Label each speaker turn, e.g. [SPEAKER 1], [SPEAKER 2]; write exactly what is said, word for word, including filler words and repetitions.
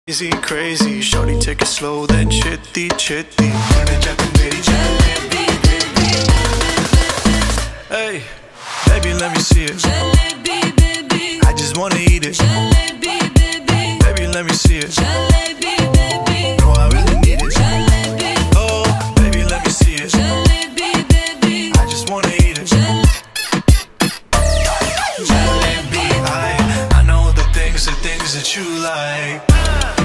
[SPEAKER 1] Easy crazy, shorty take it slow, then chitty chitty. Hey, baby, let me see it. I just wanna eat it. Baby, let me see it. No, I really need it. Oh, baby, let me see it. I just wanna eat it. I, I know the things, the things that you like.